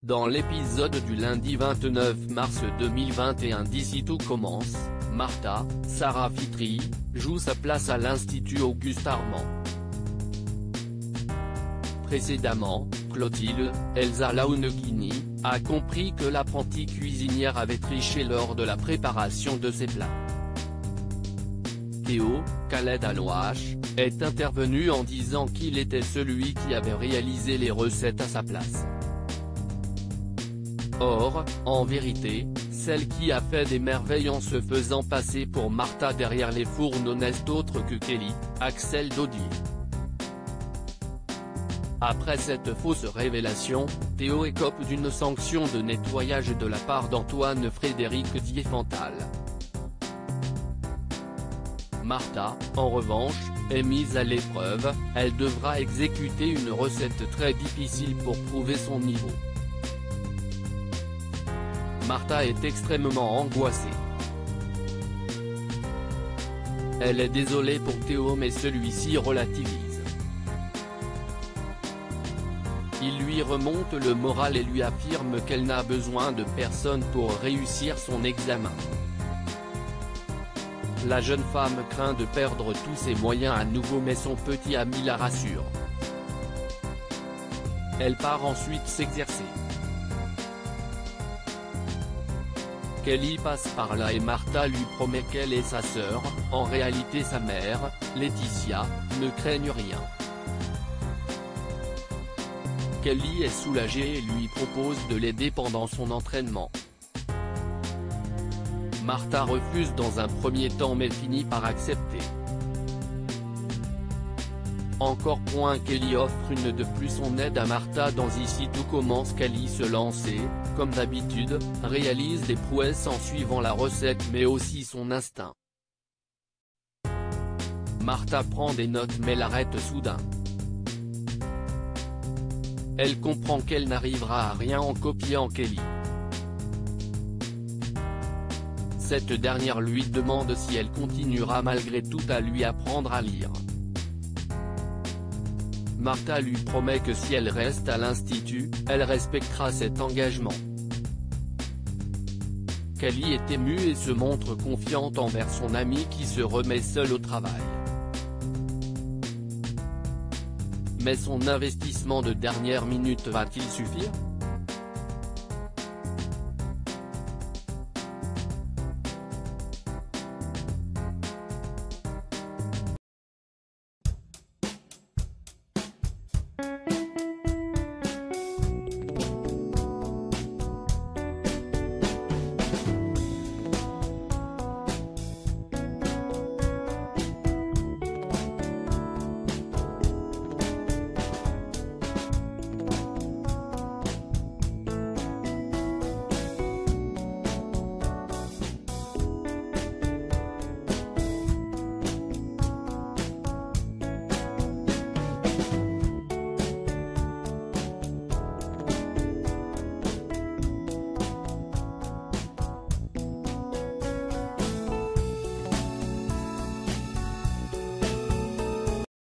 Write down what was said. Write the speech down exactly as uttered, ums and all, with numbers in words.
Dans l'épisode du lundi vingt-neuf mars deux mille vingt et un d'Ici tout commence, Martha, Sarah Fitri, joue sa place à l'Institut Auguste Armand. Précédemment, Clotilde, Elsa Launeghini, a compris que l'apprentie cuisinière avait triché lors de la préparation de ses plats. Théo, Khaled Alouache, est intervenu en disant qu'il était celui qui avait réalisé les recettes à sa place. Or, en vérité, celle qui a fait des merveilles en se faisant passer pour Martha derrière les fourneaux n'est autre que Kelly, Axel Dodier. Après cette fausse révélation, Théo écope d'une sanction de nettoyage de la part d'Antoine Frédéric Diefenthal. Martha, en revanche, est mise à l'épreuve, elle devra exécuter une recette très difficile pour prouver son niveau. Martha est extrêmement angoissée. Elle est désolée pour Théo mais celui-ci relativise. Il lui remonte le moral et lui affirme qu'elle n'a besoin de personne pour réussir son examen. La jeune femme craint de perdre tous ses moyens à nouveau mais son petit ami la rassure. Elle part ensuite s'exercer. Kelly passe par là et Martha lui promet qu'elle et sa sœur, en réalité sa mère, Laetitia, ne craignent rien. Kelly est soulagée et lui propose de l'aider pendant son entraînement. Martha refuse dans un premier temps mais finit par accepter. Encore point Kelly offre une de plus son aide à Martha dans Ici tout commence. Kelly se lance et, comme d'habitude, réalise des prouesses en suivant la recette mais aussi son instinct. Martha prend des notes mais l'arrête soudain. Elle comprend qu'elle n'arrivera à rien en copiant Kelly. Cette dernière lui demande si elle continuera malgré tout à lui apprendre à lire. Martha lui promet que si elle reste à l'institut, elle respectera cet engagement. Kelly est émue et se montre confiante envers son amie qui se remet seule au travail. Mais son investissement de dernière minute va-t-il suffire ?